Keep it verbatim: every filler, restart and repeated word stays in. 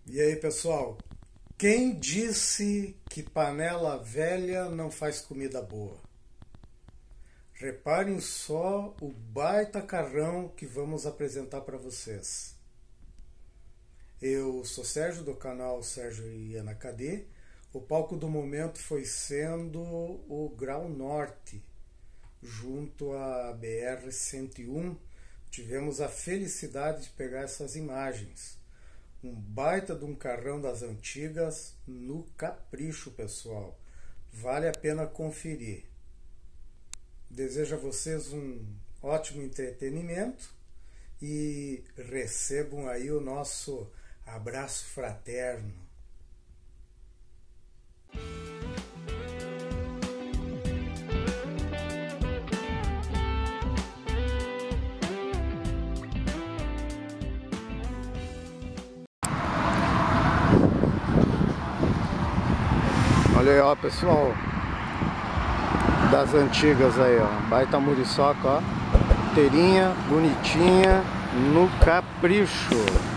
E aí, pessoal, quem disse que panela velha não faz comida boa? Reparem só o baita carrão que vamos apresentar para vocês. Eu sou Sérgio, do canal Sérgio e Ana Cadê. O palco do momento foi sendo o Grau Norte, junto à B R cento e um. Tivemos a felicidade de pegar essas imagens. Um baita de um carrão das antigas no capricho, pessoal. Vale a pena conferir. Desejo a vocês um ótimo entretenimento e recebam aí o nosso abraço fraterno. Olha aí, ó, pessoal, das antigas aí, ó, baita muriçoca, ó, inteirinha, bonitinha, no capricho.